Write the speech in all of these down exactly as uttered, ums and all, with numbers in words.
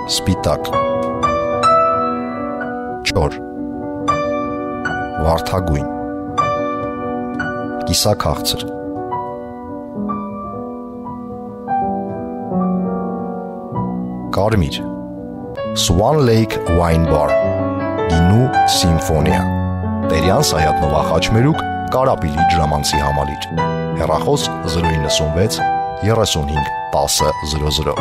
Սպիտակ Չոր Վարդագույն Կիսաքաղցր Կարմիր Swan Lake Wine Bar Գինու Սիմֆոնիա Տերյան Սայատնովա Խաչմերուկ Կարապիլի Ջրամանցի համալիր Հեռախոս զրո իննսունվեց երեսունհինգ տասը զրո զրո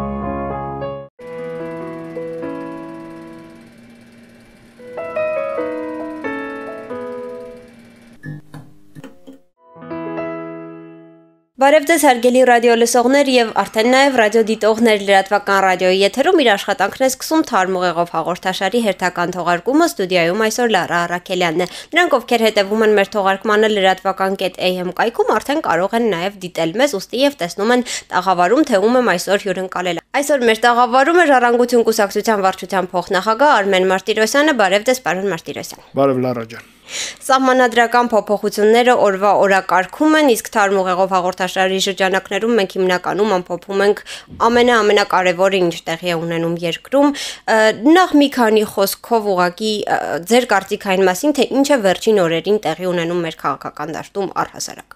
Բարև ձեզ հարգելի ռադիո լսողներ եւ արդեն նաեւ ռադիո դիտողներ լրատվական ռադիոյի եթերում իր աշխատանքն է սկսում Թարմ ուղեղով հաղորդաշարի հերթական թողարկումը ստուդիայում այսօր Լարա Արաքելյանն է։ Նրանք ովքեր հետևում են մեր թողարկմանը լրատվական կետ A M կայքում արդեն կարող են նաեւ դիտել մեզ ուստի եւ տեսնում են տաղավարում թե ում եմ այսօր հյուրընկալել։ Այսօր մեր տաղավարում է Ժառանգություն կուսակցության վարչության փոխնախագահ Արմեն Մարտիրոսյանը։ Բարև ձեզ, պարոն Մարտիրոսյան։ Բարև Լարա ջան։ Սահմանադրական փոփոխությունները օրվա օրակարգում են, իսկ Թարմ ուղեղով հաղորդաշարի շրջանակներում մենք հիմնականում ամփոփում ենք ամենաամենակարևորը, ինչ տեղի է ունենում երկրում։ Նախ մի քանի խոսքով ուղղակի ձեր կարծիքային մասին, թե ինչ է վերջին օրերին տեղի ունենում մեր քաղաքական դաշտում առհասարակ։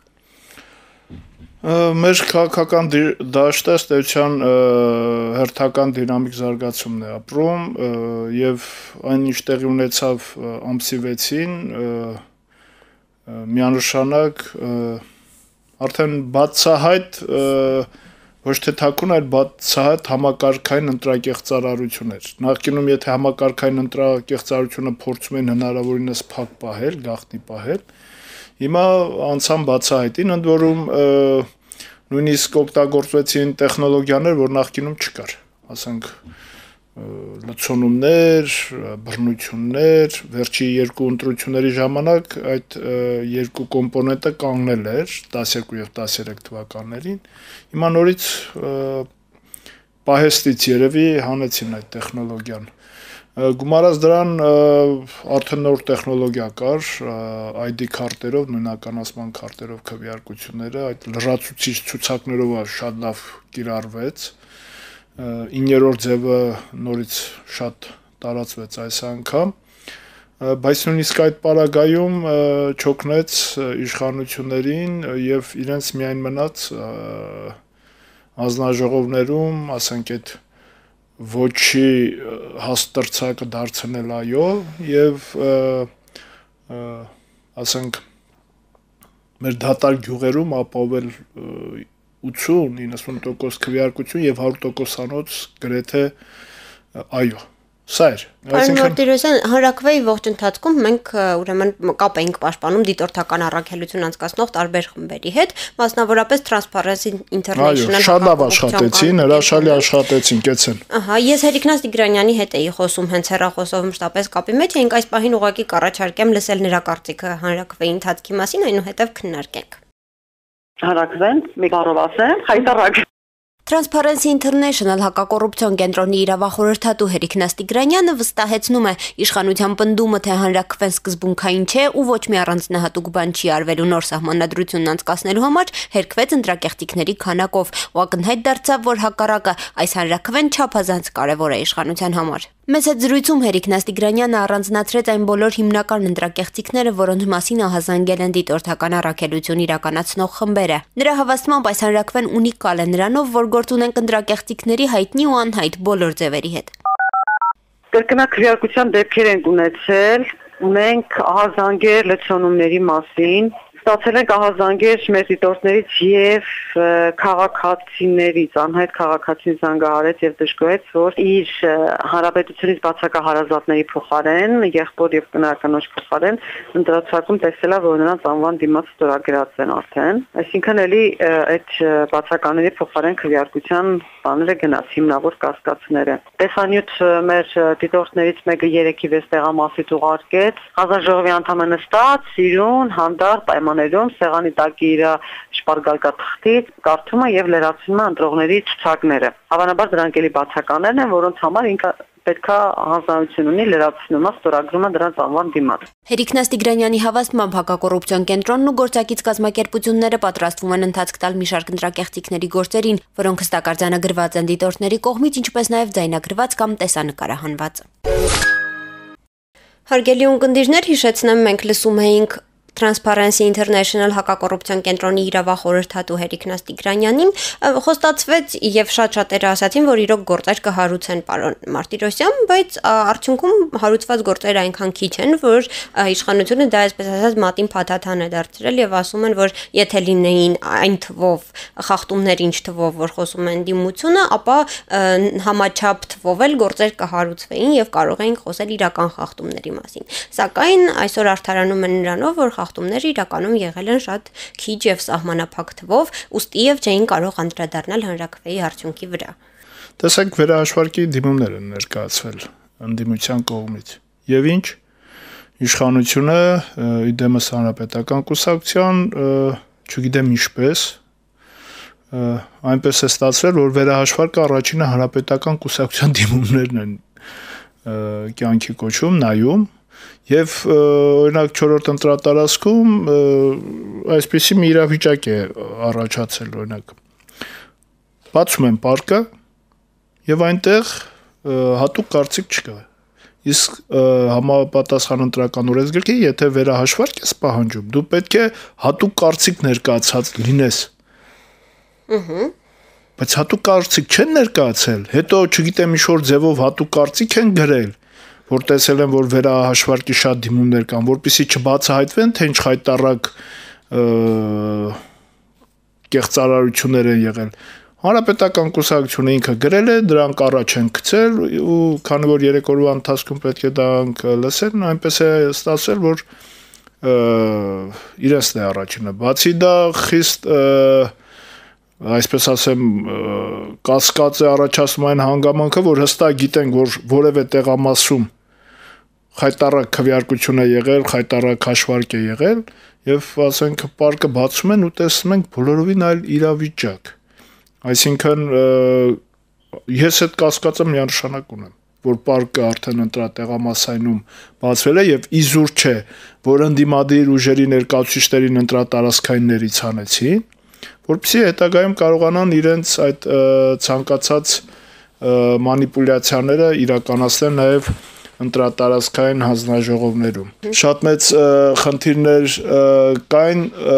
Մեր քաղաքական դաշտը ըստ էության հերթական դինամիկ զարգացումն է ապրում եւ այն ինչ տեղի ունեցավ ամսի վեցին միանշանակ արդեն բացահայտ ոչ թե թաքուն, այլ բացահայտ համակարգային ընտրակեղծարարություն էր։ Նախկինում եթե համակարգային ընտրակեղծարարությունը փորձում են հնարավորինս փակ պահել, գաղտնի պահել, հիմա անցան բացահայտին, ընդ որում նույնիսկ օգտագործվեցին տեխնոլոգիաներ, որ նախկինում չկար, ասենք լցոնումներ, բռնություններ, վերջի երկու ընտրությունների ժամանակ այդ երկու կոմպոնենտը կանգնել էր տասներկու եւ տասներեք թվականներին, հիմա նորից պահեստից երևի հանեցին այդ տեխնոլոգիան։ Գումարած դրան արդեն նոր տեխնոլոգիա կար, I D քարտերով, նույնականացման քարտերով քվեարկությունները, այդ լրացուցիչ ցուցակներով շատ լավ կիրառվեց, իններորդ ձևը նորից շատ տարածվեց այս անգամ, բայց նույնիսկ այդ պարագայում չօգնեց իշխանություններին եւ իրենց միայն մնաց հանձնաժողովներում, ասենք այդ ոչի հաստրցակը դարձնել այո եւ ասենք մեր դատարկ գյուղերում ապավել ութսուն իննսուն տոկոս քվեարկություն եւ հարյուր տոկոսանոց գրեթե այո Սա էր։ Պարոն Մարտիրոսյան, հանրաքվեի ողջ ընթացքում մենք ուրեմն կապ էինք պաշտպանում դիտորդական առաքելություն անցկացնող տարբեր խմբերի հետ, մասնավորապես Transparency International-ը։ Այո, շատ լավ աշխատեցին, հրաշալի աշխատեցին, կեցեն։ Ահա, ես Հերիկնաս Տիգրանյանի հետ էի խոսում հենց հեռախոսով մշտապես կապի մեջ էինք, այս պահին ուղղակի կառաջարկեմ լսել նրա կարծիքը հանրաքվեի ընթացքի մասին, այնուհետև քննարկենք։ Հանրաքվեն, մի բառով ասեմ, հայտարարք։ Transparency International հակակոռուպցիոն կենտրոնի իրավախորհրդատու Հերիկնաս Տիգրանյանը վստահեցնում է, իշխանության պնդումը, թե հանրաքվեն սկզբունքային չէ ու ոչ մի առանձնահատուկ բան չի արվելու նոր սահմանադրությունն անցկացնելու համար, հերքվեց ընտրակեղտիկների քանակով, ու ակնհայտ դարձավ, որ հակառակը այս հանրաքվեն չափազանց կարևոր է իշխանության համար։ Մեծ հետ զրույցում Հերիկնաս Տիգրանյանը առանձնացրեց այն բոլոր հիմնական ընտրակեղծիքները, որոնց մասին ահազանգել են դիտորդական առաքելություն իրականացնող խմբերը։ Նրա հավաստմամբ այս հանրաքվեն ունիկալ է նրանով, որ գործ ունենք ընտրակեղծիքների հայտնի ու անհայտ բոլոր ձևերի հետ։ Կրկնակ քվեարկության դեպքեր ենք ունեցել, ունենք ահազանգեր լցոնումների մասին, ստացել ենք ահազանգեր մեր դիտորդներից եւ քաղաքացիներից, անհայտ քաղաքացին զանգահարեց եւ դժգոհեց, որ իր հանրապետությունից բացակա հարազատների փոխարեն, եղբոր եւ կնոջ փոխարեն ընտրացակում տեսել է, որ նրանց անվան դիմաց ստորագրած են արդեն, այսինքն էլի այդ բացակաների փոխարեն քվեարկության բաները գնաց հիմնավոր կասկածները։ Տեսանյութ մեր դիտորդներից մեկը երեքի վեց տեղամասից ուղարկեց, հանձնաժողովի անդամը նստած, սիրուն, հանդարտ, պայման ժամաներում սեղանի տակ իր շպարգարկաթղթից կարդում է եւ լրացնում է ընտրողների ցուցակները։ Հավանաբար դրանք էլի բացականներն են, որոնց համար ինքը պետքա հանձնարարություն ունի լրացնում է, ստորագրում է դրանց անվան դիմաց։ Հերիքնաս Տիգրանյանի հավաստմամբ հակակոռուպցիոն կենտրոնն ու գործակից կազմակերպությունները պատրաստվում են ընթացք տալ մի շարք ընտրակեղծիքների գործերին, որոնք հստակարձանագրված են դիտորդների կողմից, ինչպես նաև ձայնագրված կամ տեսանկարահանված։ Հարգելի ունկնդիրներ, հիշեցնեմ, մենք լսում էինք Transparency International հակակոռուպցիոն կենտրոնի իրավախորհրդատու Հերիքնաս Տիգրանյանին, խոստացվեց եւ շատ-շատերը ասացին, որ իրոք գործեր կհարուցեն պարոն Մարտիրոսյան, բայց արդյունքում հարուցված գործերը այնքան քիչ են, որ իշխանությունը դա այսպես ասած մատին փաթաթան է դարձրել եւ ասում են, որ եթե լինեին այն թվով խախտումներ, ինչ թվով որ խոսում են դիմությունը, ապա համաչափ թվով էլ գործեր կհարուցվեին եւ կարող էին խոսել իրական խախտումների մասին։ Սակայն այսօր արդարանում են նրանով, որ խախտումները իրականում եղել են շատ քիչ եւ սահմանափակ թվով, ուստի եւ չէին կարող անդրադառնալ հանրաքվեի արդյունքի վրա։ Տեսեք, վերահաշվարկի դիմումներ են ներկայացվել ընդդիմության կողմից։ Եվ ինչ իշխանությունը իդեմս հանրապետական կուսակցության, չգիտեմ ինչպես, այնպես է ստացվել, որ վերահաշվարկը առաջինը հանրապետական կուսակցության դիմումներն են կյանքի կոչում, նայում Եվ օրինակ չորրորդ ընտրատարածքում այսպիսի մի իրավիճակ է առաջացել, օրինակ բացում են պարկը եւ այնտեղ հատուկ կարծիք չկա։ Իսկ համապատասխան ընտրական օրենսգրքի, եթե վերահաշվարկ ես պահանջում, դու պետք է հատուկ կարծիք ներկայացած լինես։ Ըհը։ Բայց հատուկ կարծիք չեն ներկայացել, հետո չգիտեմ ինչ-որ ձևով հատուկ կարծիք են գրել, որ տեսել են, որ վերահաշվարկի շատ դիմումներ կան, որպեսզի չբացահայտվեն, թե ինչ խայտառակ կեղծարարություններ են եղել։ Հանրապետական կուսակցությունը ինքը գրել է, դրանք առաջ են գցել ու քանի որ երեք օրվա ընթացքում պետք է դրանք լսեն, այնպես է ստացվել, որ իրենցն է առաջինը։ Բացի դա խիստ այսպես ասեմ, կասկած է առաջացնում այն հանգամանքը, որ հստակ գիտենք, որ որևէ տեղամասում խայտառակ քվեարկություն է եղել, խայտառակ հաշվարկ է եղել, եւ ասենք պարկը բացում են ու տեսնում ենք բոլորովին այլ իրավիճակ։ Այսինքն ես այդ կասկածը միանշանակ ունեմ, որ պարկը արդեն ընտրատեղամասայնում բացվել է եւ իզուր չէ, որ ընդդիմադիր ուժերի ներկայացուցիչներին ընտրատարածքայիններից հանեցին, որպեսզի հետագայում կարողանան իրենց այդ ցանկացած մանիպուլյացիաները իրականացնել նաեւ ընտրատարածքային հանձնաժողովներում։ Շատ մեծ խնդիրներ կային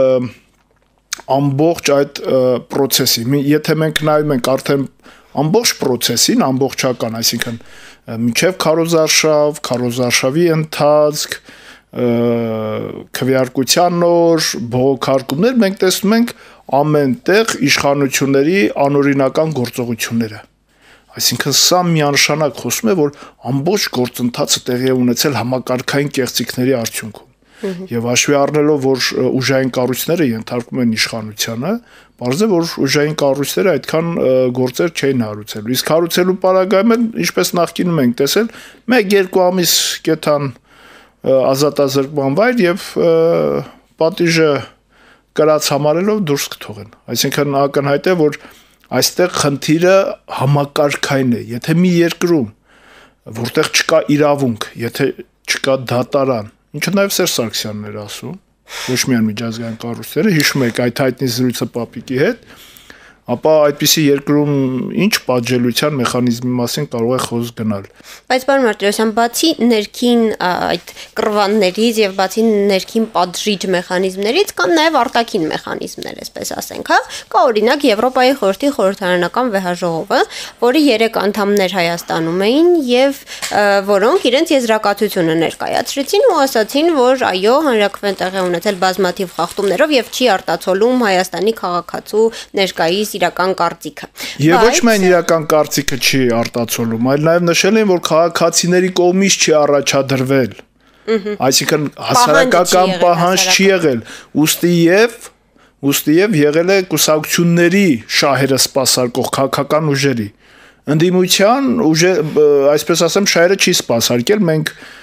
ամբողջ այդ process-ի։ Եթե մենք նայում ենք արդեն ամբողջ process-ին, ամբողջական, այսինքն մինչև քարոզարշավ, քարոզարշավի ընթացք, քվեարկության օր, բողոքարկումներ, մենք տեսնում ենք ամենտեղ իշխանությունների անօրինական գործողությունները։ Այսինքն սա միանշանակ խոսում է, որ ամբողջ գործընթացը տեղի է ունեցել համակարգային կեղծիքների արդյունքում։ Եվ հաշվի առնելով, որ ուժային կառույցները ենթարկվում են իշխանությանը, բարձր է, որ ուժային կառույցները այդքան գործեր չէին հարուցելու։ Իսկ հարուցելու պարագայում էլ, ինչպես նախկինում ենք տեսել, մեկ-երկու ամիս կեթան ազատազրկման վայր եւ պատիժը կրած համարելով դուրս կթողեն։ Այսինքն ակնհայտ է, որ այստեղ խնդիրը համակարգային է։ Եթե մի երկրում, որտեղ չկա իրավունք, եթե չկա դատարան, ինչը նաև Սերժ Սարգսյանն էր ասում, ոչ միայն միջազգային կառույցները, հիշում եք այդ հայտնի զրույցը Պապիկի հետ, ապա այդպիսի երկրում ինչ պատժելիության մեխանիզմի մասին կարող է խոսք գնալ։ Բայց պարոն Մարտիրոսյան, բացի ներքին այդ կռվաններից եւ բացի ներքին պատժիչ մեխանիզմներից կան նաեւ արտաքին մեխանիզմներ, այսպես ասենք, հա, կա օրինակ Եվրոպայի խորհրդի խորհրդարանական վեհաժողովը, որի երեք անդամներ Հայաստանում էին եւ որոնք իրենց եզրակացությունը ներկայացրեցին ու ասացին, որ այո, հանրաքվեն տեղի ունեցել բազմաթիվ խախտումներով եւ չի արտացոլում Հայաստանի քաղաքացու ներկայիս իրական կարծիքը։ Եվ ոչ միայն իրական կարծիքը չի արտացոլում, այլ նաև նշել են, որ քաղաքացիների կողմից չի առաջադրվել։ Այսինքն հասարակական պահանջ չի եղել, ուստի եւ ուստի եւ եղել է կուսակցությունների շահերը սպասարկող քաղաքական ուժերի։ Ընդդիմության ուժը, այսպես ասեմ, շահերը չի սպասարկել, մենք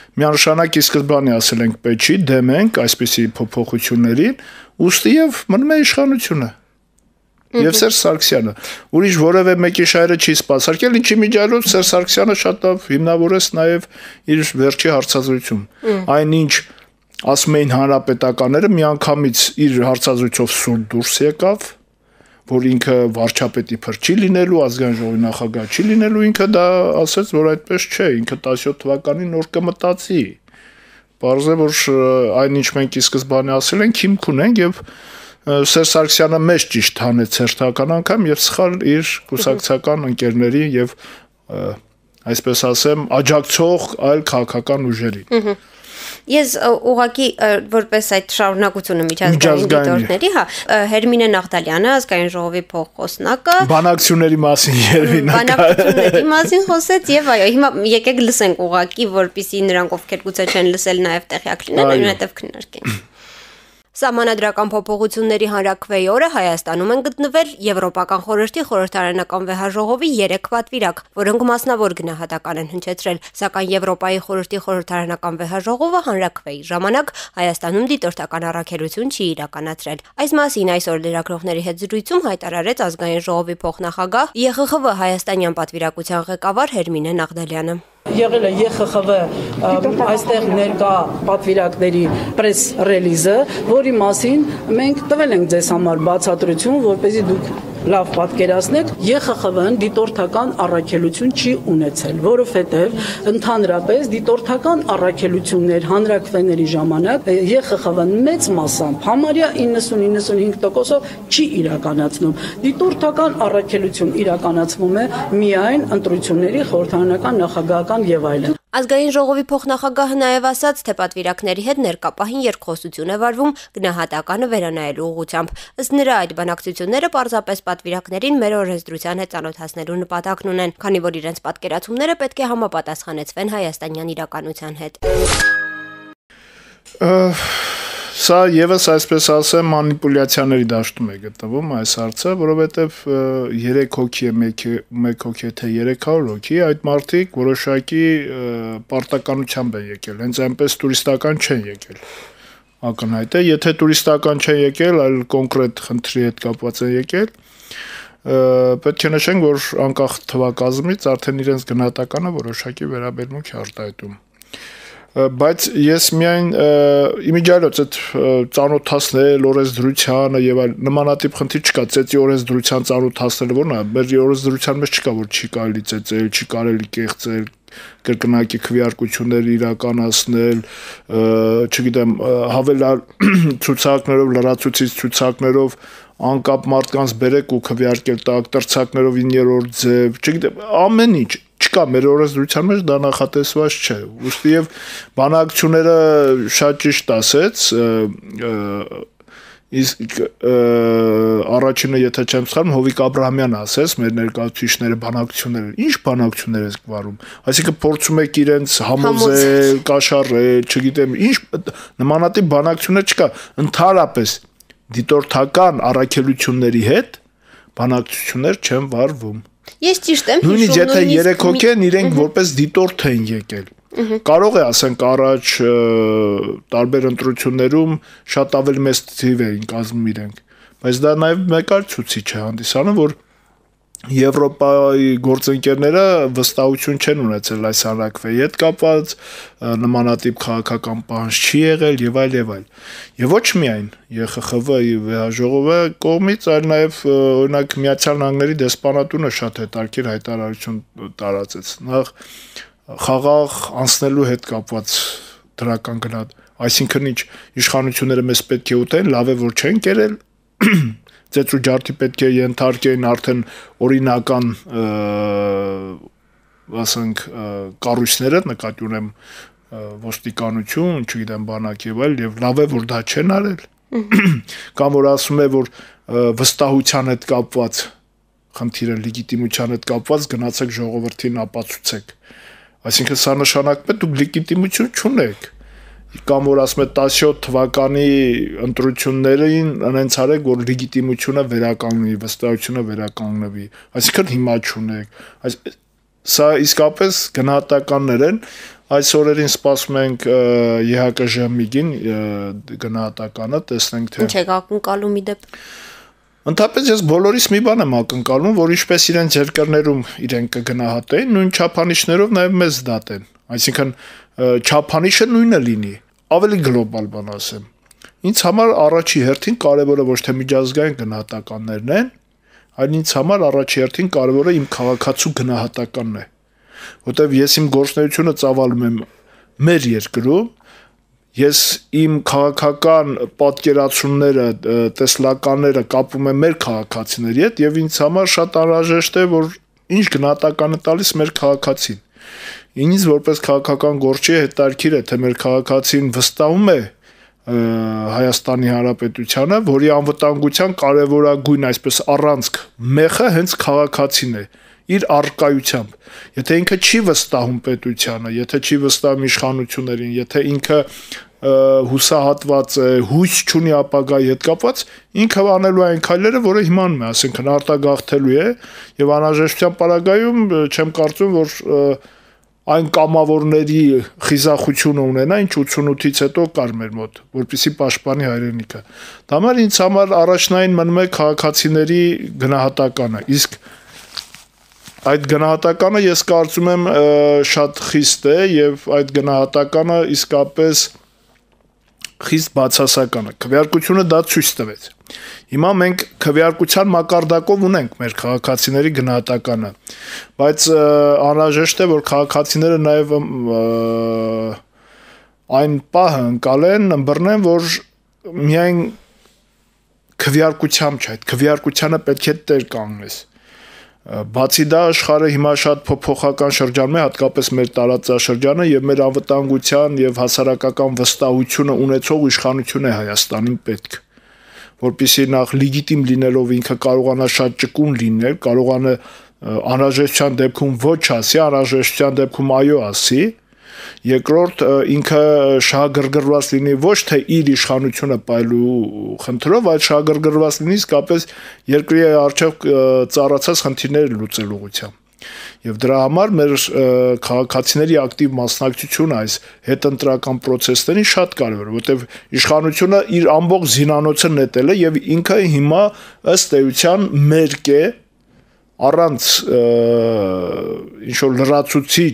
միանշանակ ի սկզբանե ասել ենք պետք չի, դեմ ենք այսպիսի փոփոխություններին, ուստի եւ մնում է իշխանությունը։ Եվ Սերժ Սարգսյանը, ուրիշ որևէ մեկի շահերը չի սպասարկել, ինչի միջոցով Սերժ Սարգսյանը շատ լավ հիմնավորեց նաև իր վերջի հարցազրույցում։ Այնինչ ասում էին հանրապետականները միանգամից իր հարցազրույցով սուր դուրս եկավ, որ ինքը վարչապետի փր չի լինելու, ազգային ժողովի նախագահ չի լինելու, ինքը դա ասաց, որ այդպես չէ, ինքը տասնյոթ թվականին նոր կմտածի։ Պարզ է, որ այնինչ մենք ի սկզբանե ասել ենք, հիմք ունենք եւ Սերժ Սարգսյանը մեծ ճիշտ հանեց հերթական անգամ եւ սխալ իր կուսակցական ընկերների եւ այսպես ասեմ աջակցող այլ քաղաքական ուժերին։ Ես ուղղակի որպես այդ շարունակությունը միջազգային դիտորդների, հա, Հերմինե Նաղդալյանը, ազգային ժողովի փոխխոսնակը, բանակցությունների մասին երևին բանակցությունների մասին խոսեց եւ այո, հիմա եկեք լսենք ուղղակի, որպեսզի նրանք ովքեր գուցե չեն լսել նաեւ տեղյակ լինեն, այնուհետեւ քննարկենք։ Սահմանադրական փոփոխությունների հանրաքվեի օրը Հայաստանում են գտնվել Եվրոպական խորհրդի խորհրդարանական վեհաժողովի երեք պատվիրակ, որոնք մասնավոր գնահատական են հնչեցրել, սակայն Եվրոպայի խորհրդի խորհրդարանական վեհաժողովը հանրաքվեի ժամանակ Հայաստանում դիտորդական առաքելություն չի իրականացրել։ Այս մասին այսօր լրագրողների հետ զրույցում հայտարարեց ազգային ժողովի փոխնախագահ Ե Խ Խ V Հայաստանյան պատվիրակության ղեկավար Հերմինե Նաղդալյանը։ Եղել է Ե Խ Խ V այստեղ ներկա պատվիրակների պրես ռելիզը, որի մասին մենք տվել ենք ձեզ համար բացատրություն, որպեսզի դուք լավ պատկերացնեք, Ե Խ Խ V-ն դիտորդական առաքելություն չի ունեցել, որովհետև ընդհանրապես դիտորդական առաքելություններ հանրաքվեների ժամանակ Ե Խ Խ V-ն մեծ մասամբ համարյա իննսուն-իննսունհինգ տոկոսով չի իրականացնում։ Դիտորդական առաքելություն իրականացվում է միայն ընտրությունների խորհրդարանական նախագահական եւ այլն։ Ազգային ժողովի փոխնախագահը նաև ասաց, թե պատվիրակների հետ ներկապահին երկխոսություն է վարվում գնահատականը վերանայելու ուղղությամբ։ Ըստ նրա այդ բանակցությունները պարզապես պատվիրակներին մեր օրենսդրության հետ ծանոթացնելու նպատակն ունեն, քանի որ իրենց պատկերացումները պետք է համապատասխանեցվեն հայաստանյան իրականության հետ։ Սա եւս այսպես ասեմ մանիպուլյացիաների դաշտում է գտնվում այս հարցը, որովհետեւ երեք հոգի է, մեկ հոգի թե երեք հարյուր հոգի, այդ մարդիկ որոշակի պարտականությամբ են եկել, հենց այնպես տուրիստական չեն եկել։ Ակնհայտ է, եթե տուրիստական չեն եկել, այլ կոնկրետ խնդրի հետ կապված են եկել, պետք է նշենք, որ անկախ թվակազմից արդեն իրենց գնահատականը որոշակի վերաբերմունք է արտահայտում։ Բայց ես միայն իմիջիայլոց այդ ծանոթացնել օրենսդրությանը եւ այլ նմանատիպ խնդիր չկա, ծեծի օրենսդրության ծանոթացնելը որն է, մեր օրենսդրության մեջ չկա, որ չի կարելի ծեծել, չի կարելի կեղծել, կրկնակի քվեարկություններ իրականացնել, չգիտեմ, հավելյալ ցուցակներով, լրացուցիչ ցուցակներով անկապ մարդկանց բերեք ու քվեարկել տակ, տրցակներով իններորդ ձև, չգիտեմ, ամեն ինչ չկա մեր օրենսդրության մեջ դա նախատեսված չէ։ Ուստի եւ բանակցությունները շատ ճիշտ ասեց, իսկ առաջինը եթե չեմ սխալվում Հովիկ Աբրահամյանը ասեց մեր ներկայացուցիչները բանակցությունները, ինչ բանակցություններ ես գվարում, այսինքն փորձում եք իրենց համոզել, կաշառել, չգիտեմ, ինչ նմանատիպ բանակցություններ չկա, ընդհանրապես դիտորդական առաքելությունների հետ բանակցություններ չեն վարվում։ Ես ճիշտ եմ հիշում, նույնիսկ եթե երեք հոգի են, իրենք որպես դիտորդ են եկել։ Կարող է ասենք առաջ տարբեր ընտրություններում շատ ավելի մեծ թիվ էին կազմում իրենք, բայց դա նաև մեկ այլ ցուցիչ է հանդիսանում, որ Եվրոպայի գործընկերները վստահություն չեն ունեցել այս հանրաքվեի հետ կապված, նմանատիպ քաղաքական պահանջ չի եղել եւ այլ եւ այլ։ Եվ ոչ միայն Ե Խ Խ V-ի վեհաժողովը կողմից, այլ նաեւ օրինակ Միացյալ Նահանգների դեսպանատունը շատ հետաքրքիր հայտարարություն տարածեց։ Նախ խաղաղ անցնելու հետ կապված դրական գնահատ, այսինքն ինչ իշխանությունները մեզ պետք է ուտեն, լավ է որ չեն կերել ծեծու ջարդի պետք է ենթարկեն արդեն օրինական ասենք կառույցները, նկատի ունեմ ոստիկանություն, չգիտեմ, բանակ եւ այլ, եւ լավ է որ դա չեն արել։ Կամ որ ասում է որ վստահության հետ կապված խնդիրը լեգիտիմության հետ կապված գնացեք ժողովրդին ապացուցեք։ Այսինքն սա նշանակում է դուք լեգիտիմություն չունեք։ Կամ որ ասում է տասնյոթ թվականի ընտրություններին այնց արեք որ լեգիտիմությունը վերականգնվի, վստահությունը վերականգնվի, այսինքն հիմա չունեք։ Այս սա իսկապես գնահատականներ են, այս օրերին սպասում ենք ԵՀԿ-ԺՄԻԳ-ին գնահատականը, տեսնենք թե Ինչ եք ակնկալում ի դեպ։ Ընդհանրապես ես բոլորիս մի բան եմ ակնկալում, որ ինչպես իրենց երկրներում իրենք կգնահատեն, նույն չափանիշներով նաև մեզ դատեն։ Այսինքն չափանիշը նույնը լինի, ավելի գլոբալ բան ասեմ։ Ինձ համար առաջի հերթին կարևորը ոչ թե միջազգային գնահատականներն են, այլ ինձ համար առաջի հերթին կարևորը իմ քաղաքացու գնահատականն է, որտեղ ես իմ գործունեությունը ծավալում եմ մեր երկրում, ես իմ քաղաքական պատկերացումները, տեսլականները կապում եմ մեր քաղաքացիների հետ եւ ինձ համար շատ անհրաժեշտ է, որ ինչ գնահատական է տալիս մեր քաղաքացին։ Ինձ որպես քաղաքական գործիչ հետաքրքիր է, թե մեր քաղաքացին վստահում է Հայաստանի Հանրապետությանը, որի անվտանգության կարևորագույն այսպես առանցք մեխը հենց քաղաքացին է իր արկայությամբ։ Եթե ինքը չի վստահում պետությանը, եթե չի վստահում իշխանություններին, եթե ինքը հուսահատված է, հույս չունի ապագայի հետ կապված, ինքը անելու այն քայլերը, որը հիմա անում է, ասենք արտագաղթելու է եւ անհրաժեշտության պարագայում չեմ կարծում, որ այն կամավորների խիզախությունը ունենա, ինչ ութսունութից հետո կար մեր մոտ, որպեսզի պաշտպանի հայրենիքը։ Դա համար ինձ համար առաջնային մնում է քաղաքացիների գնահատականը, իսկ այդ գնահատականը ես կարծում եմ շատ խիստ է եւ այդ գնահատականը իսկապես խիստ բացասական է։ Քվեարկությունը դա ցույց տվեց։ Հիմա մենք քվեարկության մակարդակով ունենք մեր քաղաքացիների գնահատականը, բայց անհրաժեշտ է, որ քաղաքացիները նաեւ այն պահը ընկալեն, ըմբռնեն, որ միայն քվեարկությամբ չէ, այդ քվեարկությանը պետք է տեր կանգնես։ Բացի դա աշխարհը հիմա շատ փոփոխական շրջանում է, հատկապես մեր տարածաշրջանը եւ մեր անվտանգության եւ հասարակական վստահությունը ունեցող իշխանություն է Հայաստանին պետք, որպեսզի նախ լեգիտիմ լինելով ինքը կարողանա շատ ճկուն լինել, կարողանա անհրաժեշտության դեպքում ոչ ասի, անհրաժեշտության դեպքում այո ասի, երկրորդ ինքը շահագրգռված լինի ոչ թե իր իշխանությունը պայելու խնդրով, այլ շահագրգռված լինի իսկապես երկրի առջև ծառացած խնդիրները լուծելու ուղղությամբ։ Եվ դրա համար մեր քաղաքացիների ակտիվ մասնակցությունը այս հետընտրական process-ներին շատ կարևոր է, որտեղ իշխանությունը իր ամբողջ զինանոցը նետել է եւ ինքը հիմա ըստ էության մերկ է առանց ինչ որ լրացուցիչ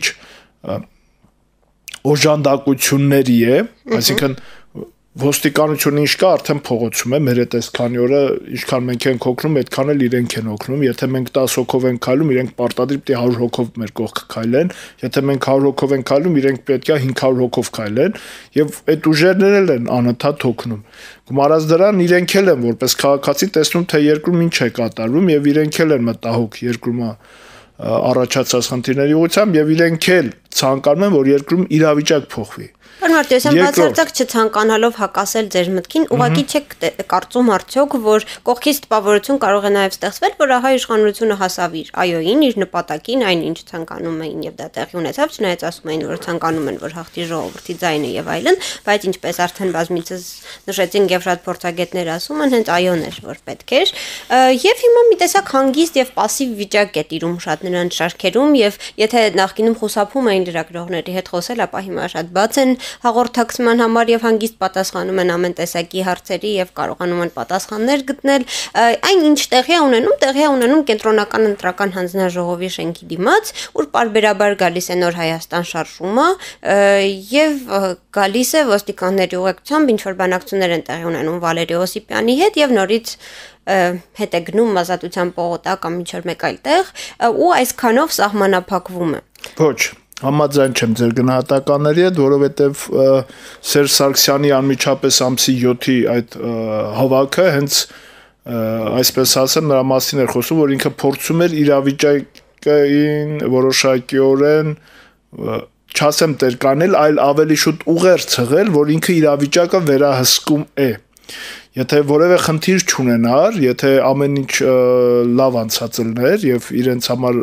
օժանդակությունների է, այսինքն ոստիկանությունը ինչ կա, արդեն փողոցում է, մեր հետ այսքանի օրը ինչքան մենք ենք օգնում, այդքան էլ իրենք են օգնում, եթե մենք տասը հոգով ենք քայլում, իրենք պարտադիր պետք է հարյուր հոգով մեր կողքը քայլեն, եթե մենք հարյուր հոգով ենք քայլում, իրենք պետք է հինգ հարյուր հոգով քայլեն, եւ այդ ուժերներն են անընդհատ օգնում։ Գումարած դրան իրենք էլ են որպես քաղաքացի տեսնում, թե երկրում ինչ է կատարվում եւ իրենք էլ են մտահոգ երկրում առաջացած խնդիրների ուղղությամբ եւ իրենք էլ ցանկանում են, որ երկրում իրավիճակ փոխվի։ Պարոն Մարտիրոսյան, բացարձակ չցանկանալով հակասել ձեր մտքին, ուղղակի չեք կարծում արդյոք, որ կողքից տպավորություն կարող է նաև ստեղծվել, որ ահա իշխանությունը հասավ իր այոյին, իր նպատակին, այն ինչ ցանկանում էին եւ դա տեղի ունեցավ, չնայած ասում էին, որ ցանկանում են, որ հաղթի ժողովրդի ձայնը եւ այլն, բայց ինչպես արդեն բազմիցս նշեցինք եւ շատ փորձագետներ ասում են, հենց այոն էր, որ պետք էր, եւ հիմա մի տեսակ հանգիստ եւ пассив վիճակ է տիրում շատ նրանց շարքերում եւ եթե նախկինում խուսափում էին լրագրողների հետ խոսել, ապա հիմա շատ բաց են հաղորդակցման համար եւ հանգիստ պատասխանում են ամեն տեսակի հարցերի եւ կարողանում են պատասխաններ գտնել, այն ինչ տեղի է ունենում, տեղի է ունենում կենտրոնական ընտրական հանձնաժողովի շենքի դիմաց, ուր պարբերաբար գալիս է Նոր Հայաստան շարժումը եւ գալիս է ոստիկանների ուղեկցությամբ ինչ որ բանակցություններ են տեղի ունենում Վալերի Օսիպյանի հետ եւ նորից հետ է գնում ազատության պողոտա կամ ինչ որ մեկ այլ տեղ ու այսքանով սահմանափակվում է։ Ոչ, համաձայն չեմ ձեր գնահատականների հետ, որովհետև Սերժ Սարգսյանի անմիջապես ամսի յոթի այդ հավաքը հենց այսպես ասեմ նրա մասին էր խոսում, որ ինքը փորձում էր իրավիճակին որոշակիորեն չասեմ տերկանել, այլ ավելի շուտ ուղեր ցղել, որ ինքը իրավիճակը վերահսկում է։ Եթե որևէ խնդիր չունենար, եթե ամեն ինչ լավ անցած լիներ եւ իրենց համար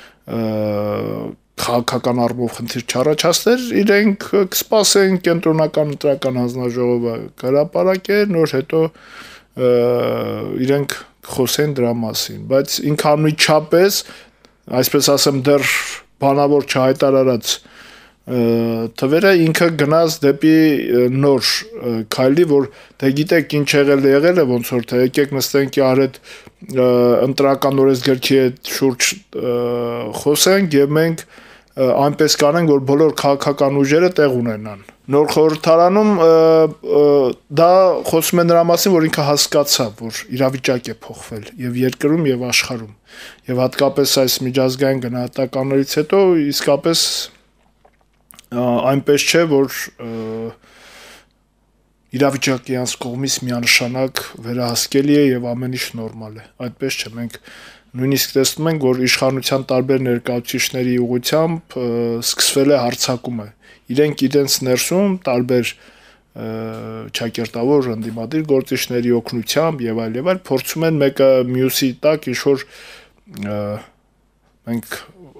քաղաքական առումով խնդիր չառաջացներ, իրենք կսպասեն կենտրոնական ընտրական հանձնաժողովը հրապարակեր, նոր հետո իրենք խոսեն դրա մասին, բայց ինքանույնչափես, այսպես ասեմ, դեռ բանավոր չհայտարարած թվերը ինքը գնաց դեպի նոր քայլի, որ դե գիտեք ինչ եղել է եղել է ոնց որ թե եկեք նստենք իր հետ ընտրական օրենսգրքի հետ շուրջ խոսենք եւ մենք այնպես կանենք, որ բոլոր քաղաքական ուժերը տեղ ունենան։ Նոր խորհրդարանում դա խոսում է նրա մասին, որ ինքը հասկացավ, որ իրավիճակ է փոխվել եւ երկրում եւ աշխարհում։ Եվ հատկապես այս միջազգային գնահատականներից հետո իսկապես այնպես չէ, որ իրավիճակը իրանց կողմից միանշանակ վերահսկելի է եւ ամեն ինչ նորմալ է։ Այդպես չէ, մենք նույնիսկ տեսնում ենք, որ իշխանության տարբեր ներկայացուցիչների ուղղությամբ սկսվել է հարձակումը։ Իրենք իրենց ներսում տարբեր ճակերտավոր ընդդիմադիր գործիչների օգնությամբ եւ այլ եւ այլ փորձում են մեկը մյուսի տակ ինչ-որ մենք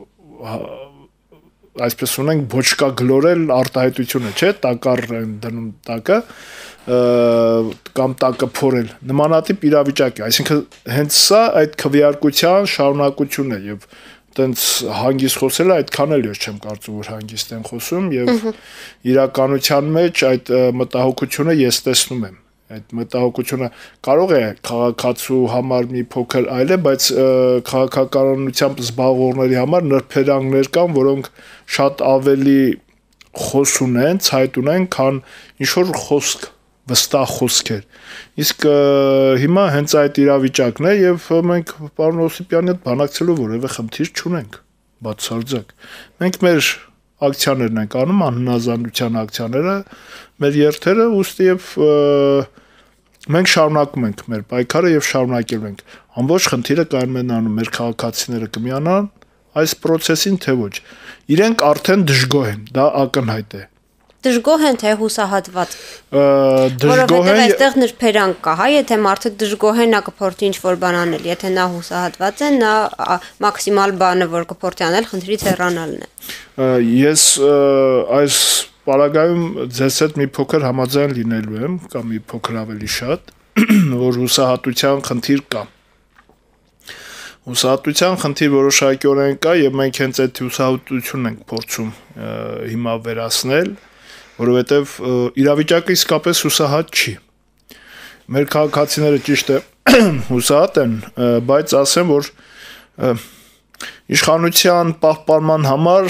այսպես ունենք ոչկա գլորել արտահայտությունը, չէ՞, տակառ են դնում տակը կամ տակը փորել նմանատիպ իրավիճակ է, այսինքն հենց սա այդ քվեարկության շարունակությունն է եւ տենց հանգիստ խոսելը այդքան էլ ես չեմ կարծում որ հանգիստ են խոսում եւ իրականության մեջ այդ մտահոգությունը ես տեսնում եմ այդ մտահոգությունը կարող է քաղաքացու համար մի փոքր այլ է, բայց քաղաքականությամբ զբաղվողների համար նրբերանգներ կան, որոնք շատ ավելի խոս ունեն, ցայտ ունեն, քան ինչ որ խոսք վստահ խոսքեր։ Իսկ հիմա հենց այդ իրավիճակն է եւ մենք պարոն Օսիպյանի հետ բանակցելու որևէ խնդիր չունենք, բացարձակ։ Մենք մեր ակցիաներն ենք անում, անհնազանդության ակցիաները, մեր երթերը, ուստի եւ մենք շարունակում ենք մեր պայքարը եւ շարունակելու ենք։ Ամբողջ խնդիրը կայանում է նանում մեր քաղաքացիները կմիանան այս process-ին թե ոչ։ Իրենք արդեն դժգոհ են, դա ակնհայտ է։ Դժգոհ են թե հուսահատված։ Դժգոհ են, այստեղ նրբերանգ կա, հա, եթե մարդը դժգոհ է, նա կփորձի ինչ-որ բան անել, եթե նա հուսահատված է, նա մաքսիմալ բանը, որ կփորձի անել, խնդրից հեռանալն է։ Ես այս պարագայում ձեզ հետ մի փոքր համաձայն լինելու եմ, կամ մի փոքր ավելի շատ, որ հուսահատության խնդիր կա։ Հուսահատության խնդիր որոշակիորեն կա եւ մենք հենց այդ հուսահատությունն ենք փորձում հիմա վերացնել, որովհետեւ իրավիճակը իսկապես հուսահատ չի։ Մեր քաղաքացիները ճիշտ է հուսահատ են, բայց ասեմ, որ իշխանության պահպանման համար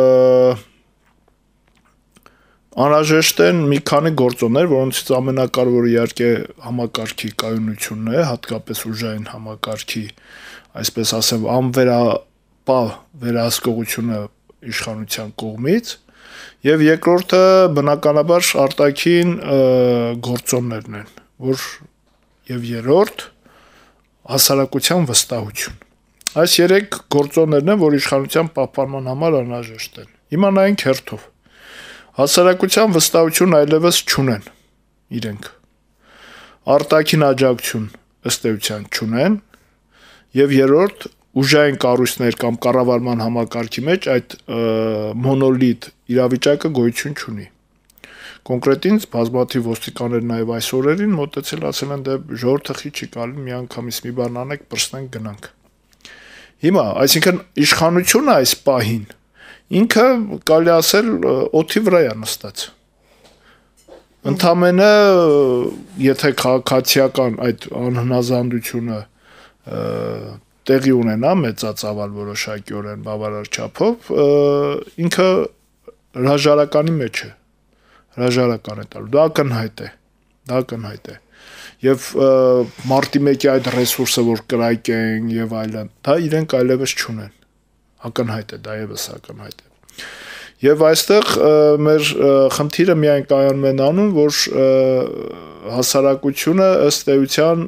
անհրաժեշտ են մի քանի գործոններ, որոնցից ամենակարևորը իհարկե համակարգի կայունությունն է, հատկապես ուժային համակարգի, այսպես ասեմ, անվերապահ վերահսկողությունը իշխանության կողմից, եւ երկրորդը բնականաբար արտաքին գործոններն են, որ եւ երրորդ հասարակության վստահություն։ Այս երեք գործոններն են, որ իշխանության պահպանման համար անհրաժեշտ են։ Հիմա նայենք հերթով։ Հասարակության վստահություն այլևս չունեն իրենք։ Արտաքին աջակցություն ըստ էության չունեն եւ երրորդ ուժային կառույցներ կամ կառավարման համակարգի մեջ այդ մոնոլիտ իրավիճակը գոյություն չունի։ Կոնկրետ ինձ բազմաթիվ ոստիկաններ նաեւ այս օրերին մոտեցել ասել են դե ժողովուրդը խի չի գալի միանգամից մի բան անեք պրստենք գնանք։ Հիմա, այսինքն իշխանությունը այս պահին ինքը կարելի ասել օդի վրա է նստած։ Ընդամենը եթե քաղաքացիական այդ անհնազանդությունը տեղի ունենա մեծածավալ որոշակիորեն բավարար չափով, ինքը հրաժարականի մեջ է։ Հրաժարական է տալու։ Դա ակնհայտ է։ Դա ակնհայտ է։ Եվ մարտի մեկի այդ ռեսուրսը, որ կրակեն եւ այլն, դա իրենք այլևս չունեն։ Ակնհայտ է, դա եւս ակնհայտ է։ Եվ այստեղ մեր խնդիրը միայն կայանում է անում, որ հասարակությունը ըստ էության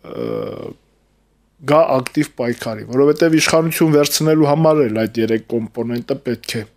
գա ակտիվ պայքարի, որովհետեւ իշխանություն վերցնելու համար էլ այդ երեք կոմպոնենտը պետք է։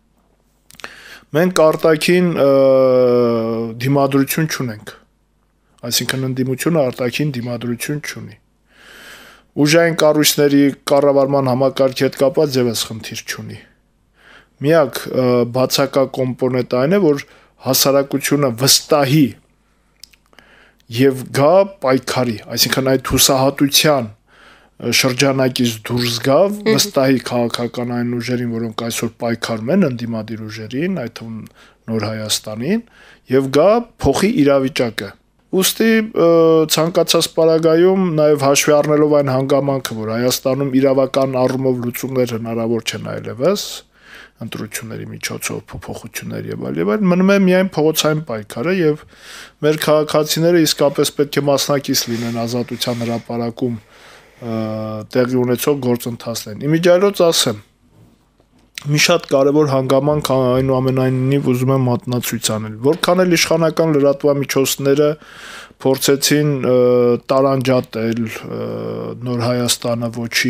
Մենք արտաքին դիմադրություն չունենք, այսինքն ընդդիմությունը արտաքին դիմադրություն չունի։ Ուժային կառույցների կառավարման համակարգի հետ կապված եւս խնդիր չունի։ Միակ բացակա կոմպոնենտը այն է, որ հասարակությունը վստահի եւ գա պայքարի, այսինքն այդ հուսահատության շրջանակից դուրս գավ, վստահի քաղաքական այն ուժերին, որոնք այսօր պայքարում են ընդդիմադիր ուժերին, այդ թվում Նոր Հայաստանին, եւ գա փոխի իրավիճակը։ Ուստի ցանկացած պարագայում նաև հաշվի առնելով այն հանգամանքը, որ Հայաստանում իրավական առումով լուծումներ հնարավոր չեն այլևս, ընտրությունների միջոցով փոփոխություններ եւ այլ եւ այլ, մնում է միայն փողոցային պայքարը եւ մեր քաղաքացիները իսկապես պետք է մասնակից լինեն ազատության հրապարակում տեղի ունեցող գործընթացներին։ Իմիջիայլոց ասեմ, մի շատ կարևոր հանգամանք այնուամենայնիվ ուզում եմ մատնացույց անել, որքան էլ իշխանական լրատվամիջոցները փորձեցին տարանջատել Նոր Հայաստանը ոչի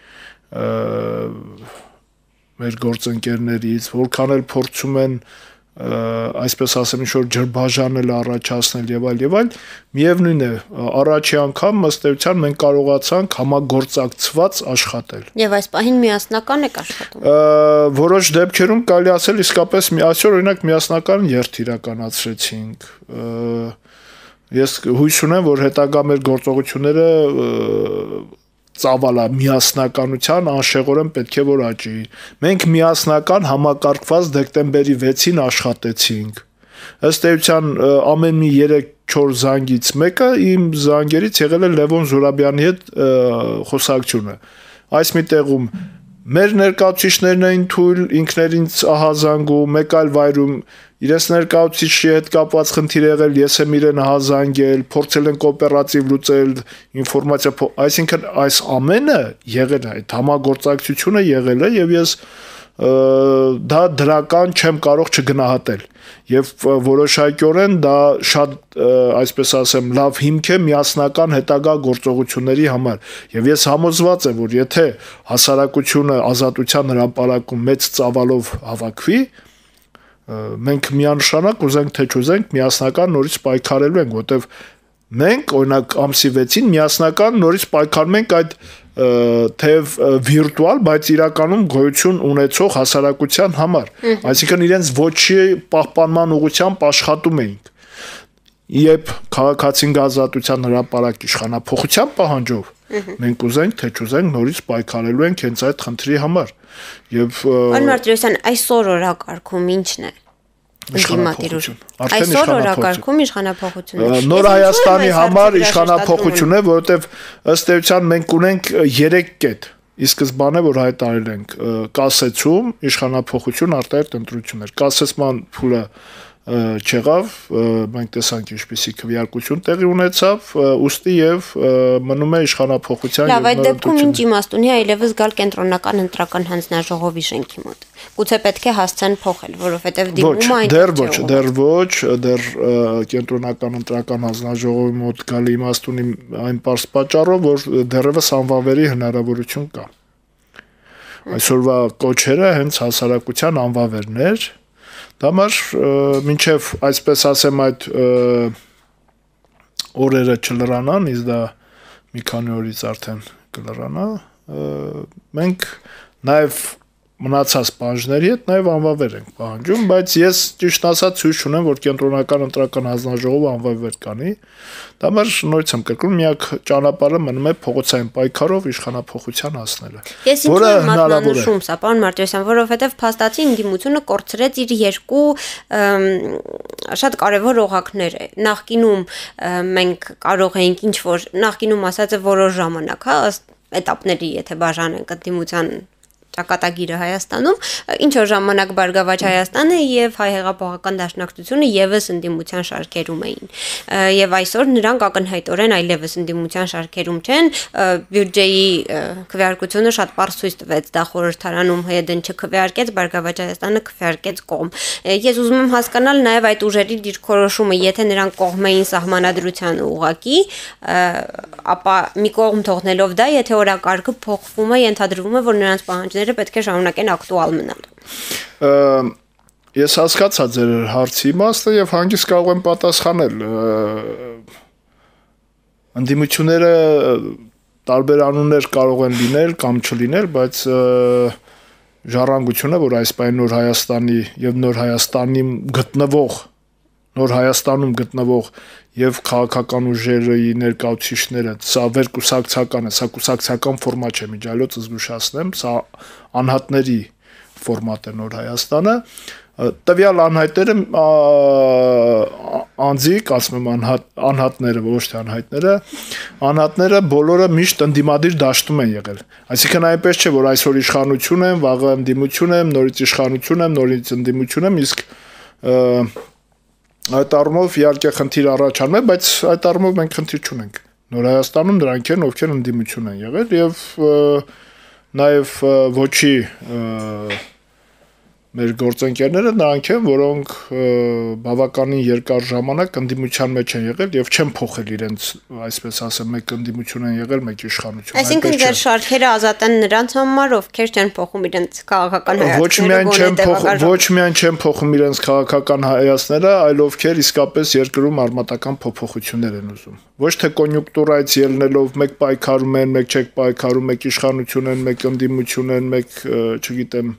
մեր գործընկերներից, որքան էլ փորձում են այսպես ասեմ ինչ-որ ջրբաժանել առաջացնել եւ այլ եւ այլ, միևնույն է, առաջի անգամ ըստ էության մենք կարողացանք համագործակցված աշխատել։ Եվ այս պահին միասնական եք աշխատում։ Որոշ դեպքերում կարելի ասել իսկապես այսօր օրինակ միասնական երթ իրականացրեցինք։ Ես հույս ունեմ, որ հետագա մեր գործողությունները ծավալա միասնականության անշեղորեն պետք է որ աճի։ Մենք միասնական համակարգված դեկտեմբերի վեցին աշխատեցինք։ Ըստ էության ամեն մի երեք-չորս զանգից մեկը իմ զանգերից եղել է Լևոն Զուրաբյանի հետ խոսակցությունը։ Այս մի տեղում մեր ներկայացուցիչներն էին թույլ ինքներինց ահազանգում, մեկ այլ վայրում իրենց ներկայացուցիչի հետ կապված խնդիր եղել, ես եմ իրեն ահազանգել, փորձել են կոոպերատիվ լուծել, ինֆորմացիա, այսինքն այս ամենը եղել է, այդ համագործակցությունը եղել է եւ ես դա դրական չեմ կարող չգնահատել եւ որոշակիորեն դա շատ այսպես ասեմ լավ հիմք է միասնական հետագա գործողությունների համար եւ ես համոզված եմ որ եթե հասարակությունը ազատության հրապարակում մեծ ծավալով հավաքվի մենք միանշանակ ուզենք թե չուզենք միասնական նորից պայքարելու ենք որտեվ մենք օրինակ ամսի վեցին միասնական նորից պայքարում ենք այդ թեև վիրտուալ, բայց իրականում գոյություն ունեցող հասարակության համար, այսինքն իրենց ոչի պահպանման ուղղությամբ աշխատում էինք։ Երբ քաղաքացին ազատության հրապարակ իշխանափոխության պահանջով մենք ուզենք թե չուզենք նորից պայքարելու ենք հենց այդ խնդրի համար։ Եվ Պարոն Մարտիրոսյան, այսօր օրակարգում ի՞նչն է։ Իշխանափոխություն։ Այսօր օրակարգում իշխանափոխություն է։ Նոր Հայաստանի համար իշխանափոխություն է, որովհետև ըստ էության մենք ունենք երեք կետ։ Ի սկզբանե որ հայտարարել ենք կասեցում իշխանափոխություն արտահերտ ընտրություններ։ Կասեցման փուլը չեղավ, մենք տեսանք ինչպիսի քվեարկություն տեղի ունեցավ, ուստի եւ մնում է իշխանափոխության եւ այդ դեպքում ինչ իմաստ ունի այլևս գալ կենտրոնական ընտրական հանձնաժողովի շենքի մոտ։ Գուցե պետք է հասցեն փոխել, որովհետեւ դիմումը այն դեռ ոչ, դեռ ոչ, դեռ կենտրոնական ընտրական հանձնաժողովի մոտ գալի իմաստ ունի այն պարզ պատճառով, որ դեռևս անվավերի հնարավորություն կա։ Այսօրվա կոչերը հենց հասարակության անվավերներ Դամար մինչև այսպես ասեմ այդ օրերը չլրանան, իսկ դա մի քանի օրից արդեն կլրանա, մենք նաև մնացած պահանջների հետ նաև անվավեր ենք պահանջում, բայց ես ճիշտ ասած հույս չունեմ, որ կենտրոնական ընտրական հանձնաժողովը անվավեր կանի, դամար նորից եմ կրկնում, միակ ճանապարհը մնում է փողոցային պայքարով իշխանափոխության հասնելը, որը հնարավոր է։ Սա պարոն Մարտիրոսյան, որովհետև փաստացի ընդդիմությունը կորցրեց իր երկու շատ կարևոր օղակներ է։ Նախկինում մենք կարող էինք ինչ որ նախկինում ասած է որոշ ժամանակ, հա, ըստ էտապների, եթե բաժանենք ընդդիմության ճակատագիրը Հայաստանում, ինչ որ ժամանակ Բարգավաճ Հայաստանը եւ Հայ հեղափոխական դաշնակցությունը եւս ընդդիմության շարքերում էին։ Եվ այսօր նրանք ակնհայտորեն այլևս ընդդիմության շարքերում չեն, բյուջեի քվեարկությունը շատ པարզ ցույց տվեց, դա խորհրդարանում ՀՅԴ-ն չքվեարկեց, Բարգավաճ Հայաստանը քվեարկեց կողմ։ Ես ուզում եմ հասկանալ նաեւ այդ ուժերի դիրքորոշումը, եթե նրանք կողմ էին սահմանադրության ուղղակի, ապա մի կողմ թողնելով դա, եթե օրակարգը փոխվում է, ենթադրվում է, որ նրանց պահանջները պետք է շարունակեն ակտուալ մնալ։ Ես հասկացա ձեր հարցի իմաստը եւ հանգիստ կարող եմ պատասխանել։ Ընդդիմությունները տարբեր անուններ կարող են լինել կամ չլինել, բայց ժառանգությունը, որ այս պայն Նոր Հայաստանի եւ Նոր Հայաստանի գտնվող Նոր Հայաստանում գտնվող եւ քաղաքական ուժերի ներկայացուցիչները, սա վերկուսակցական է, սա կուսակցական ֆորմատ չէ, միջայլոց զգուշացնեմ, սա անհատների ֆորմատ է Նոր Հայաստանը, տվյալ անհայտները անձիկ, ասում եմ անհատ, անհատները, ոչ թե անհայտները, անհատները բոլորը միշտ ընդդիմադիր դաշտում են եղել։ Այսինքն այնպես չէ, որ այսօր իշխանություն եմ, վաղը ընդդիմություն եմ, նորից իշխանություն եմ, նորից ընդդիմություն եմ, իսկ այդ առումով իհարկե խնդիր առաջանում է, բայց այդ առումով մենք խնդիր չունենք։ Նոր Հայաստանում դրանք են, ովքեր ընդդիմություն են եղել եւ նաեւ ոչի մեր գործընկերները նրանք են, որոնք բավականին երկար ժամանակ ընդդիմության մեջ են եղել եւ չեն փոխել իրենց, այսպես ասեմ, մեկ ընդդիմություն են եղել, մեկ իշխանություն։ Այսինքն ձեր շարքերը ազատ են նրանց համար, ովքեր չեն փոխում իրենց քաղաքական հայացքները, ոչ միայն չեն փոխում իրենց քաղաքական հայացքները, այլ ովքեր իսկապես երկրում արմատական փոփոխություններ են ուզում։ Ոչ թե կոնյունկտուրայից ելնելով մեկ պայքարում են, մեկ չեք պայքարում, մեկ իշխանություն են, մեկ ընդդիմություն են, մեկ, չգիտեմ,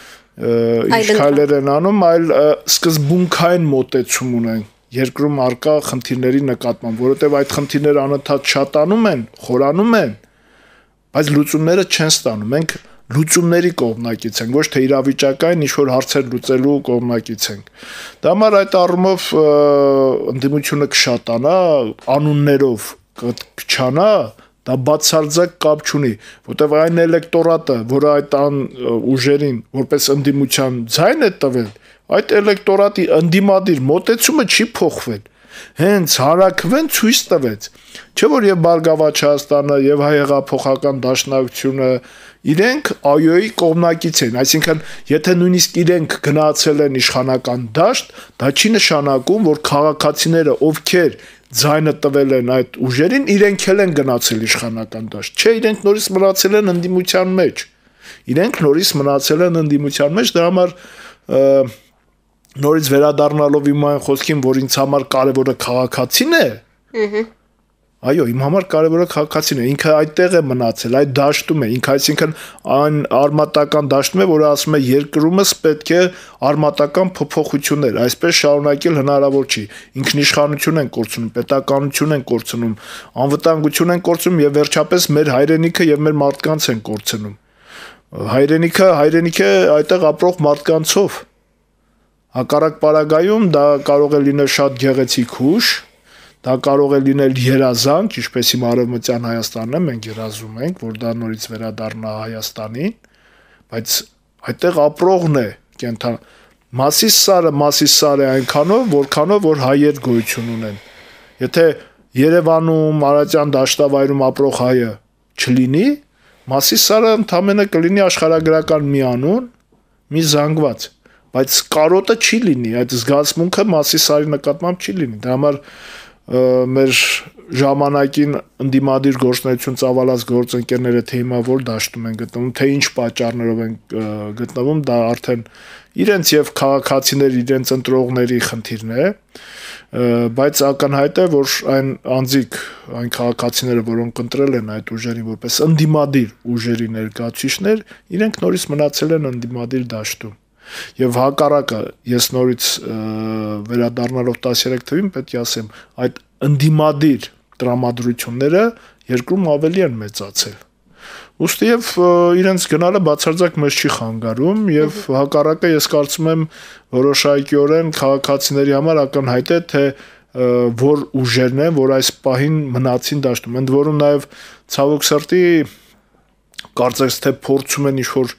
իշխաններ են անում, այլ սկզբունքային մոտեցում ունեն երկրում արկա խնդիրների նկատմամբ, որովհետև այդ խնդիրները անընդհատ շատանում են, խորանում են, բայց լուծումները չեն ստանում։ Մենք լուծումների կողմնակից ենք, ոչ թե իրավիճակային ինչ-որ հարցեր լուծելու կողմնակից ենք։ Դա համար այդ առումով ընդդիմությունը կշատանա, անուններով կչանա, դա բացարձակ կապ չունի, որտեղ այն էլեկտորատը, որը այդ ուժերին որպես ընդդիմության ձայն է տվել, այդ էլեկտորատի ընդդիմադիր մոտեցումը չի փոխվել։ Հենց հարաքվեն ցույց տվեց, չէ՞ որ եւ Բարգավաճ Հայաստանը եւ Հայ հեղափոխական դաշնակցությունը իրենք այոյի կողմնակից են, այսինքն եթե նույնիսկ իրենք գնացել են իշխանական դաշտ, դա չի նշանակում, որ քաղաքացիները, ովքեր ձայնը տվել են այդ ուժերին, իրենք էլ են գնացել իշխանական դաշտ։ Չէ, իրենք նորից մնացել են ընդդիմության մեջ։ Իրենք նորից մնացել են ընդդիմության մեջ, դրա համար նորից վերադառնալով իմ այն խոսքին, որ ինձ համար կարևորը քաղաքացին է։ Ահա։ Այո, իմ համար կարևորը քաղաքացին է, ինքը այդտեղ է մնացել, այդ դաշտում է, ինքը այսինքն այն արմատական դաշտում է, որը ասում է երկրումս պետք է արմատական փոփոխություններ, այսպես շարունակել հնարավոր չի։ Ինքնիշխանություն են կորցնում, պետականություն են կորցնում, անվտանգություն են կորցնում եւ վերջապես մեր հայրենիքը եւ մեր մարդկանց են կորցնում։ Հայրենիքը, հայրենիքը այդտեղ ապրող մարդկանցով։ Հակառակ պարագայում դա կարող է լինել շատ գեղեցիկ հուշ, դա կարող է լինել երազանք, ինչպես իմ Արևմտյան Հայաստանն է, մենք երազում ենք, որ դա նորից վերադառնա Հայաստանին, բայց այդտեղ ապրողն է կենթան։ Մասիս սարը, մասիս սար է այնքանով, որքանով որ հայեր գոյություն ունեն։ Եթե Երևանում, Արարատյան դաշտավայրում ապրող հայը չլինի, մասիս սարը ընդամենը կլինի աշխարհագրական մի անուն, մի զանգված, բայց կարոտը չի լինի, այդ զգացմունքը մասիս սարի նկատմամբ չի լինի։ Դա համար մեր ժամանակին ընդդիմադիր գործունեություն ծավալած գործընկերները թե հիմա որ դաշտում են գտնվում, թե ինչ պատճառներով են գտնվում, դա արդեն իրենց եւ քաղաքացիներ իրենց ընտրողների խնդիրն է, բայց ակնհայտ է, որ այն անձիկ, այն քաղաքացիները, որոնք ընտրել են այդ ուժերին որպես ընդդիմադիր ուժերի ներկայացուցիչներ, իրենք նորից մնացել են ընդդիմադիր դաշտում։ Եվ հակառակը ես նորից վերադառնալով տասներեք թվին պետք է ասեմ, այդ ընդդիմադիր տրամադրությունները երկրում ավելի են մեծացել։ Ուստի եւ իրենց գնալը բացարձակ մեզ չի խանգարում եւ հակառակը ես կարծում եմ որոշակիորեն քաղաքացիների համար ակնհայտ է, թե որ ուժերն են, որ այս պահին մնացին դաշտում։ Ընդ որում նաեւ ցավոք սրտի կարծես թե փորձում են ինչ-որ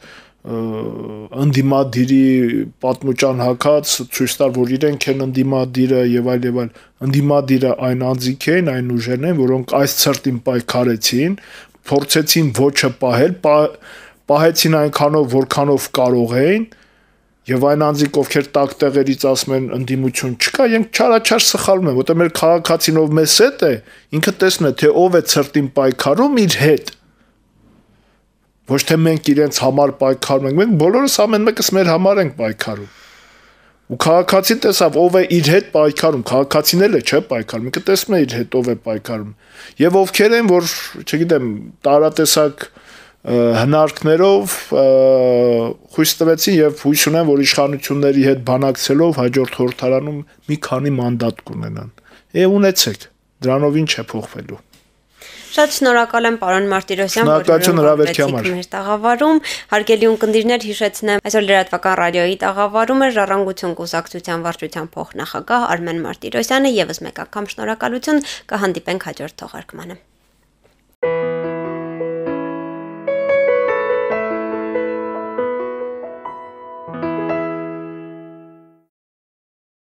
ընդդիմադիրի պատմուճան հակած ցույց տալ, որ իրենք են ընդդիմադիրը եւ այլ եւ այլ։ Ընդդիմադիրը այն անձիկ են, այն ուժերն են, որոնք այս ցրտին պայքարեցին, փորձեցին ոչը պահել, պահեցին այնքանով, որքանով կարող էին, եւ այն անձիկ, ովքեր տակ տեղերից ասում են ընդդիմություն չկա, իրենք չարաչար սխալվում են, որտեղ մեր քաղաքացին ով մեզ հետ է, ինքը տեսնում է, թե ով է ցրտին պայքարում իր հետ։ Ոչ թե մենք իրենց համար պայքարում ենք, մենք բոլորս ամեն մեկս մեր համար ենք պայքարում։ Ու քաղաքացին տեսավ ով է իր հետ պայքարում, քաղաքացին էլ է, չէ, պայքարում, ինքը տեսնում է իր հետ ով է պայքարում։ Եվ ովքեր են, որ, չգիտեմ, տարատեսակ հնարքներով խույս տվեցին եւ հույս ունեմ, որ իշխանությունների հետ բանակցելով հաջորդ խորհրդարանում մի քանի մանդատ կունենան։ Եվ ունեցեք, դրանով ինչ է փոխվելու։ Շատ շնորհակալ եմ պարոն Մարտիրոսյան, Շնորհակալություն հրավերքի համար։ Մեր տաղավարում հարգելի ունկնդիրներ հիշեցնեմ, այսօր լրատվական ռադիոյի տաղավարում է Ժառանգություն կուսակցության վարչության փոխնախագահ Արմեն Մարտիրոսյանը, եւս մեկ անգամ շնորհակալություն, կհանդիպենք հաջորդ թողարկմանը։